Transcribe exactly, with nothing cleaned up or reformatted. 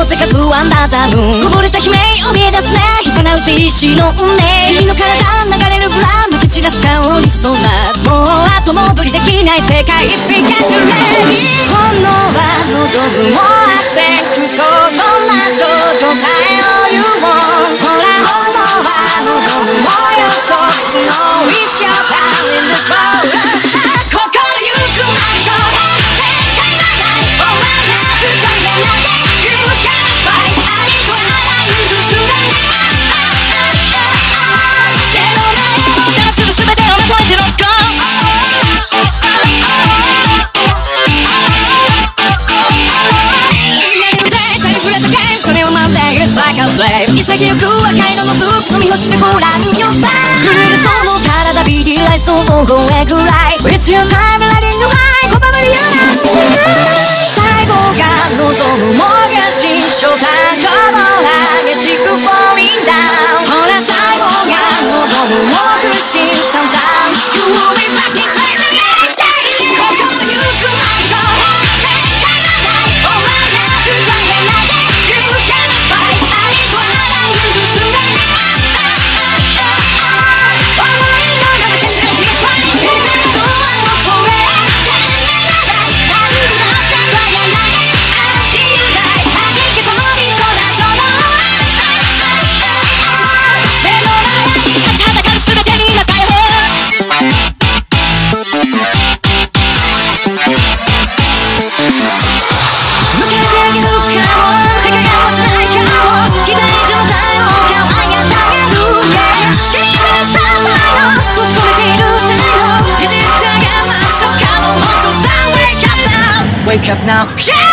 生活はアンダーザムーンこぼれた悲鳴を見出すね膝なうせ石の運命君の体流れるブランまき散らす香りそうなもう後戻りできない世界一品がジュレー本能は望むもあってふとどんな少女さえを言うもんほら本能は望むもよその一生ためのソウル心ゆくまりと限界がない終わらなく残念なで You gotta fight ありとあらゆるすべて目の前を出するすべてをまとえてロック潔く赤色のスープ飲み干してごらんよさ震えるその体ビリライトを声ぐらい It's your time letting you high 拒む理由なんて細胞が望むもがし初段この激しく falling down ほら細胞が望むもぐし三段 You will be fucking crazy 心ゆくまりと限界がない終わらなく残念なで You gotta fight ありとあらWake up now.